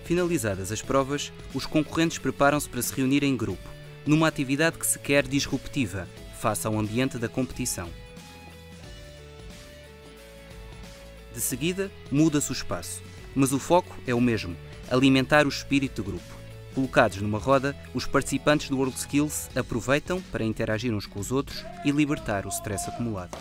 Finalizadas as provas, os concorrentes preparam-se para se reunir em grupo, numa atividade que se quer disruptiva, face ao ambiente da competição. De seguida, muda-se o espaço, mas o foco é o mesmo: alimentar o espírito de grupo. Colocados numa roda, os participantes do WorldSkills aproveitam para interagir uns com os outros e libertar o stress acumulado.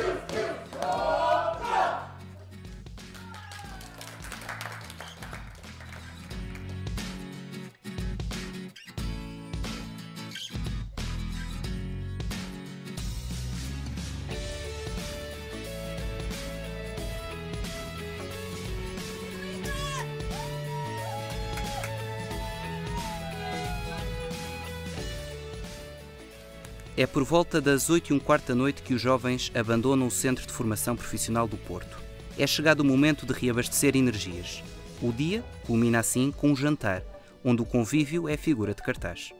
É por volta das 8h15 da noite que os jovens abandonam o Centro de Formação Profissional do Porto. É chegado o momento de reabastecer energias. O dia culmina assim com um jantar, onde o convívio é figura de cartaz.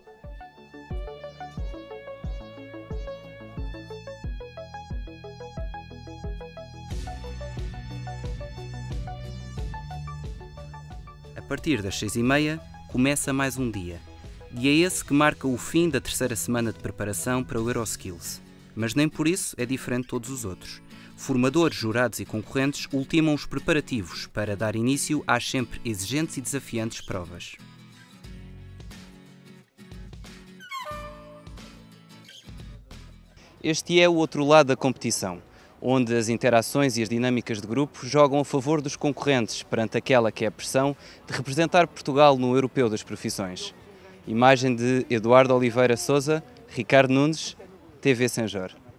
A partir das 6h30, começa mais um dia. Dia esse que marca o fim da terceira semana de preparação para o EuroSkills. Mas nem por isso é diferente de todos os outros. Formadores, jurados e concorrentes ultimam os preparativos para dar início às sempre exigentes e desafiantes provas. Este é o outro lado da competição, onde as interações e as dinâmicas de grupo jogam a favor dos concorrentes perante aquela que é a pressão de representar Portugal no Europeu das Profissões. Imagem de Eduardo Oliveira Sousa, Ricardo Nunes, TV Senjor.